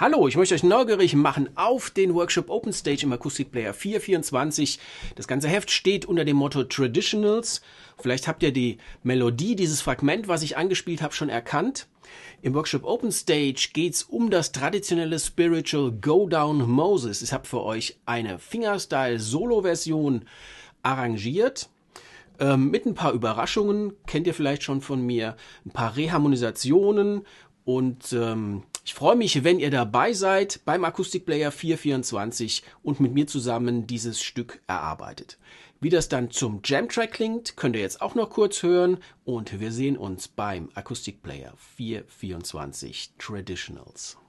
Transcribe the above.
Hallo, ich möchte euch neugierig machen auf den Workshop Open Stage im Akustikplayer 424. Das ganze Heft steht unter dem Motto Traditionals. Vielleicht habt ihr die Melodie, dieses Fragment, was ich angespielt habe, schon erkannt. Im Workshop Open Stage geht es um das traditionelle Spiritual Go Down Moses. Ich habe für euch eine Fingerstyle-Solo-Version arrangiert. Mit ein paar Überraschungen, kennt ihr vielleicht schon von mir, ein paar Reharmonisationen und ich freue mich, wenn ihr dabei seid beim Akustikplayer 424 und mit mir zusammen dieses Stück erarbeitet. Wie das dann zum Jam-Track klingt, könnt ihr jetzt auch noch kurz hören und wir sehen uns beim Akustikplayer 424 Traditionals.